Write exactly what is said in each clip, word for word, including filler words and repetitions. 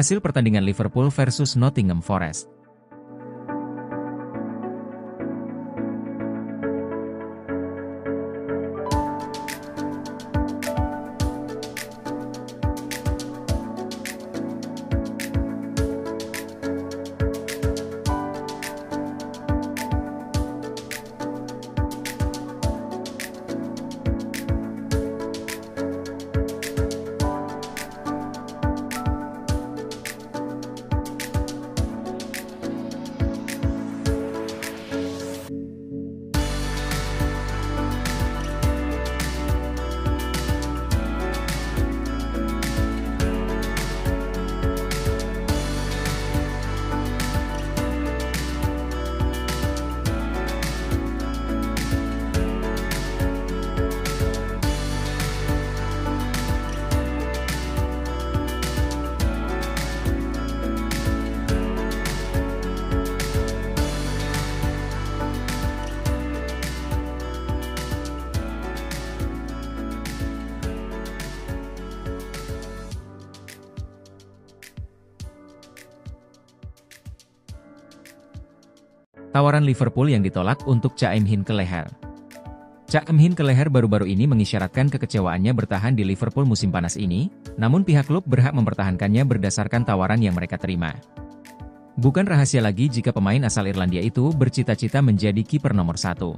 Hasil pertandingan Liverpool versus Nottingham Forest. Tawaran Liverpool yang ditolak untuk Chaim-hin Kelleher. Chaim-hin Kelleher baru-baru ini mengisyaratkan kekecewaannya bertahan di Liverpool musim panas ini, namun pihak klub berhak mempertahankannya berdasarkan tawaran yang mereka terima. Bukan rahasia lagi jika pemain asal Irlandia itu bercita-cita menjadi kiper nomor satu.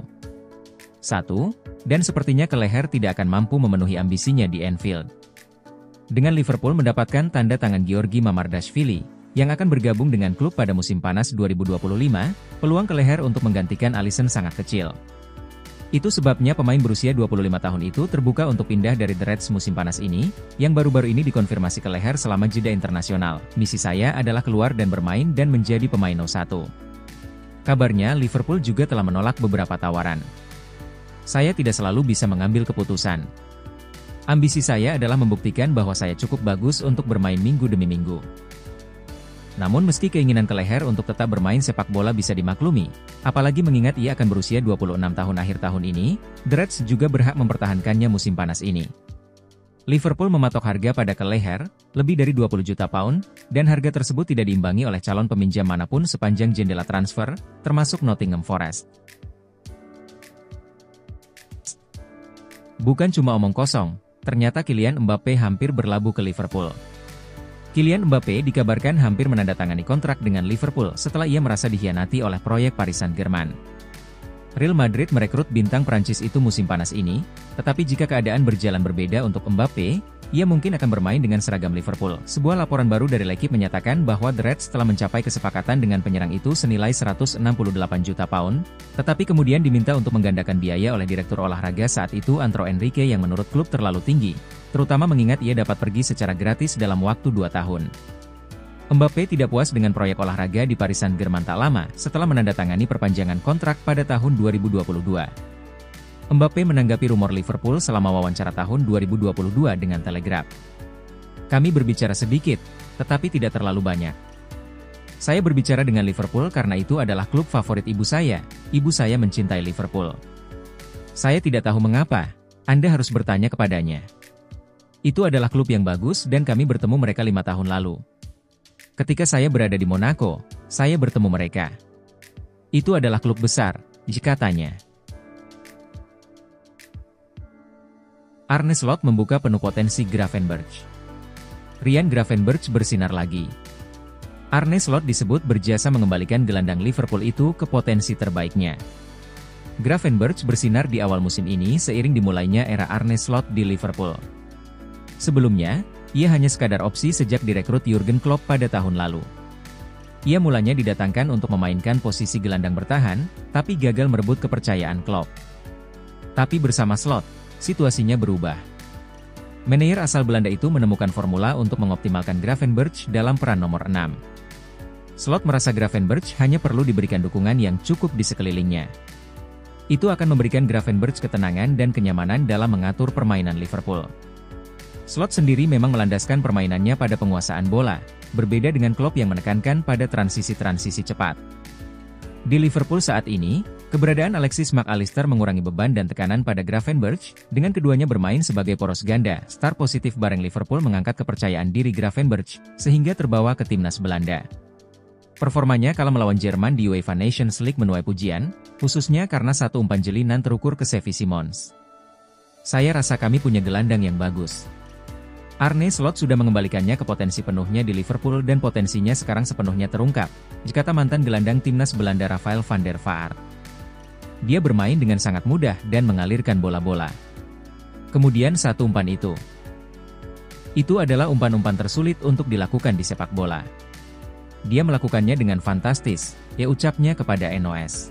Satu, dan sepertinya Kelleher tidak akan mampu memenuhi ambisinya di Anfield. Dengan Liverpool mendapatkan tanda tangan Georgi Mamardashvili, yang akan bergabung dengan klub pada musim panas dua ribu dua puluh lima, peluang Kelleher untuk menggantikan Alisson sangat kecil. Itu sebabnya pemain berusia dua puluh lima tahun itu terbuka untuk pindah dari The Reds musim panas ini, yang baru-baru ini dikonfirmasi Kelleher selama jeda internasional. Misi saya adalah keluar dan bermain dan menjadi pemain nomor satu. Kabarnya Liverpool juga telah menolak beberapa tawaran. Saya tidak selalu bisa mengambil keputusan. Ambisi saya adalah membuktikan bahwa saya cukup bagus untuk bermain minggu demi minggu. Namun meski keinginan Kelleher untuk tetap bermain sepak bola bisa dimaklumi, apalagi mengingat ia akan berusia dua puluh enam tahun akhir tahun ini, The Reds juga berhak mempertahankannya musim panas ini. Liverpool mematok harga pada Kelleher, lebih dari dua puluh juta pound, dan harga tersebut tidak diimbangi oleh calon peminjam manapun sepanjang jendela transfer, termasuk Nottingham Forest. Bukan cuma omong kosong, ternyata Kylian Mbappe hampir berlabuh ke Liverpool. Kylian Mbappe dikabarkan hampir menandatangani kontrak dengan Liverpool setelah ia merasa dikhianati oleh proyek Paris Saint-Germain. Real Madrid merekrut bintang Prancis itu musim panas ini, tetapi jika keadaan berjalan berbeda untuk Mbappe, ia mungkin akan bermain dengan seragam Liverpool. Sebuah laporan baru dari L'Equipe menyatakan bahwa The Reds telah mencapai kesepakatan dengan penyerang itu senilai seratus enam puluh delapan juta pound, tetapi kemudian diminta untuk menggandakan biaya oleh direktur olahraga saat itu Antero Henrique yang menurut klub terlalu tinggi, terutama mengingat ia dapat pergi secara gratis dalam waktu dua tahun. Mbappe tidak puas dengan proyek olahraga di Paris Saint-Germain tak lama setelah menandatangani perpanjangan kontrak pada tahun dua ribu dua puluh dua. Mbappe menanggapi rumor Liverpool selama wawancara tahun dua ribu dua puluh dua dengan Telegraph. Kami berbicara sedikit, tetapi tidak terlalu banyak. Saya berbicara dengan Liverpool karena itu adalah klub favorit ibu saya. Ibu saya mencintai Liverpool. Saya tidak tahu mengapa. Anda harus bertanya kepadanya. Itu adalah klub yang bagus dan kami bertemu mereka lima tahun lalu. Ketika saya berada di Monaco, saya bertemu mereka. Itu adalah klub besar, katanya. Arne Slot membuka penuh potensi Gravenberch. Ryan Gravenberch bersinar lagi. Arne Slot disebut berjasa mengembalikan gelandang Liverpool itu ke potensi terbaiknya. Gravenberch bersinar di awal musim ini seiring dimulainya era Arne Slot di Liverpool. Sebelumnya, ia hanya sekadar opsi sejak direkrut Jurgen Klopp pada tahun lalu. Ia mulanya didatangkan untuk memainkan posisi gelandang bertahan, tapi gagal merebut kepercayaan Klopp. Tapi bersama Slot, situasinya berubah. Manajer asal Belanda itu menemukan formula untuk mengoptimalkan Gravenberch dalam peran nomor enam. Slot merasa Gravenberch hanya perlu diberikan dukungan yang cukup di sekelilingnya. Itu akan memberikan Gravenberch ketenangan dan kenyamanan dalam mengatur permainan Liverpool. Slot sendiri memang melandaskan permainannya pada penguasaan bola, berbeda dengan Klopp yang menekankan pada transisi-transisi cepat. Di Liverpool saat ini, Keberadaan Alexis Mac Allister mengurangi beban dan tekanan pada Gravenberch, dengan keduanya bermain sebagai poros ganda, star positif bareng Liverpool mengangkat kepercayaan diri Gravenberch, sehingga terbawa ke timnas Belanda. Performanya kala melawan Jerman di UEFA Nations League menuai pujian, khususnya karena satu umpan jelinan terukur ke Xavi Simons. Saya rasa kami punya gelandang yang bagus. Arne Slot sudah mengembalikannya ke potensi penuhnya di Liverpool dan potensinya sekarang sepenuhnya terungkap, kata mantan gelandang timnas Belanda Rafael van der Vaart. Dia bermain dengan sangat mudah dan mengalirkan bola-bola. Kemudian satu umpan itu. Itu adalah umpan-umpan tersulit untuk dilakukan di sepak bola. Dia melakukannya dengan fantastis, ya ucapnya kepada N O S.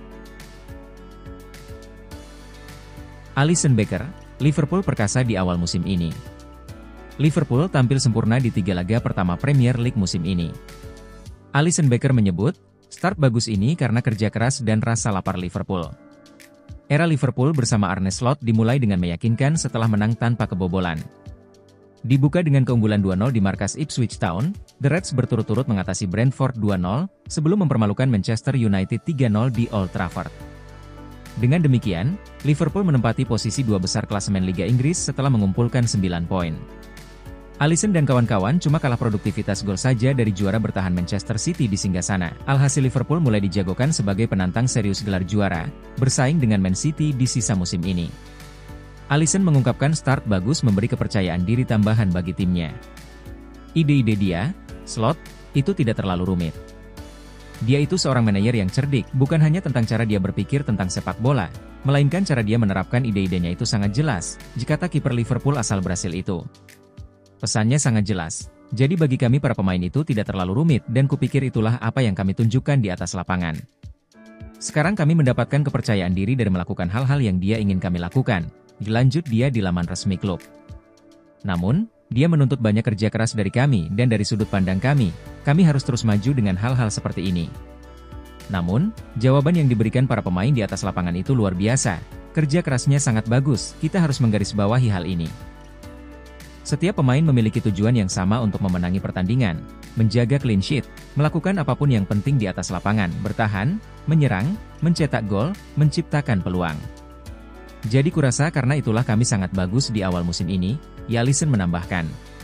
Alisson Becker, Liverpool perkasa di awal musim ini. Liverpool tampil sempurna di tiga laga pertama Premier League musim ini. Alisson Becker menyebut, start bagus ini karena kerja keras dan rasa lapar Liverpool. Era Liverpool bersama Arne Slot dimulai dengan meyakinkan setelah menang tanpa kebobolan. Dibuka dengan keunggulan dua nol di markas Ipswich Town, The Reds berturut-turut mengatasi Brentford dua nol, sebelum mempermalukan Manchester United tiga nol di Old Trafford. Dengan demikian, Liverpool menempati posisi dua besar klasemen Liga Inggris setelah mengumpulkan sembilan poin. Alisson dan kawan-kawan cuma kalah produktivitas gol saja dari juara bertahan Manchester City di singgasana. Alhasil Liverpool mulai dijagokan sebagai penantang serius gelar juara, bersaing dengan Man City di sisa musim ini. Alisson mengungkapkan start bagus memberi kepercayaan diri tambahan bagi timnya. Ide-ide dia, Slot, itu tidak terlalu rumit. Dia itu seorang manajer yang cerdik, bukan hanya tentang cara dia berpikir tentang sepak bola, melainkan cara dia menerapkan ide-idenya itu sangat jelas, kata kiper Liverpool asal Brasil itu. Pesannya sangat jelas, jadi bagi kami para pemain itu tidak terlalu rumit dan kupikir itulah apa yang kami tunjukkan di atas lapangan. Sekarang kami mendapatkan kepercayaan diri dari melakukan hal-hal yang dia ingin kami lakukan, dilanjut dia di laman resmi klub. Namun, dia menuntut banyak kerja keras dari kami dan dari sudut pandang kami, kami harus terus maju dengan hal-hal seperti ini. Namun, jawaban yang diberikan para pemain di atas lapangan itu luar biasa, kerja kerasnya sangat bagus, kita harus menggarisbawahi hal ini. Setiap pemain memiliki tujuan yang sama untuk memenangi pertandingan, menjaga clean sheet, melakukan apapun yang penting di atas lapangan, bertahan, menyerang, mencetak gol, menciptakan peluang. Jadi kurasa karena itulah kami sangat bagus di awal musim ini, Alisson menambahkan.